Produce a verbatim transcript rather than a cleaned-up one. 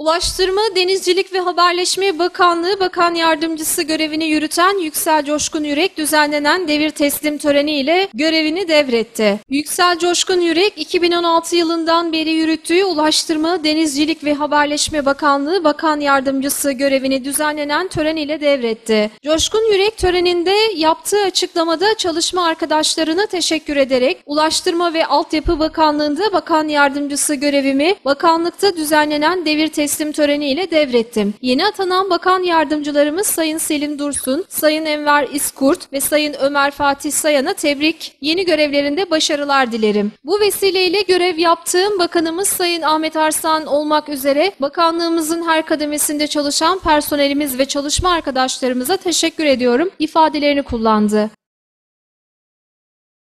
Ulaştırma, Denizcilik ve Haberleşme Bakanlığı Bakan Yardımcısı görevini yürüten Yüksel Coşkun Yürek düzenlenen devir teslim töreniyle görevini devretti. Yüksel Coşkun Yürek, iki bin on altı yılından beri yürüttüğü Ulaştırma, Denizcilik ve Haberleşme Bakanlığı Bakan Yardımcısı görevini düzenlenen töreniyle devretti. Coşkun Yürek töreninde yaptığı açıklamada çalışma arkadaşlarına teşekkür ederek Ulaştırma ve Altyapı Bakanlığı'nda Bakan Yardımcısı görevimi bakanlıkta düzenlenen devir teslim teslim töreniyle devrettim. Yeni atanan bakan yardımcılarımız Sayın Selim Dursun, Sayın Enver İskurt ve Sayın Ömer Fatih Sayan'a tebrik, yeni görevlerinde başarılar dilerim. Bu vesileyle görev yaptığım bakanımız Sayın Ahmet Arslan olmak üzere bakanlığımızın her kademesinde çalışan personelimiz ve çalışma arkadaşlarımıza teşekkür ediyorum ifadelerini kullandı.